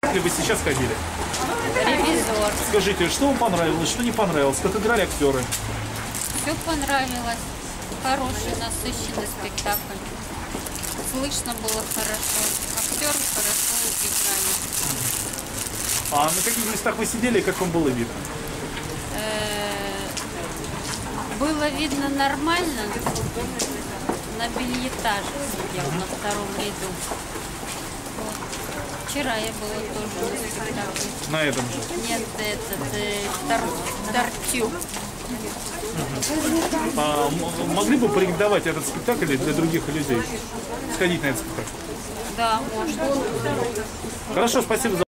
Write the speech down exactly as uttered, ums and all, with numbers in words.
спектакле вы сейчас ходили? «Ревизор». Скажите, что вам понравилось, что не понравилось? Как играли актеры? Все понравилось. Хороший, насыщенный спектакль. Слышно было хорошо. Актеры хорошо играли. А на каких местах вы сидели и как вам было видно? Было видно нормально. На бельетаже сидел, на втором ряду. Вот. Вчера я была тоже на спектакле. На этом же? Нет, этот, э, тор, Тортюк. А, могли бы порекомендовать этот спектакль для других людей? Сходить на этот спектакль? Да, можно. Хорошо, спасибо за...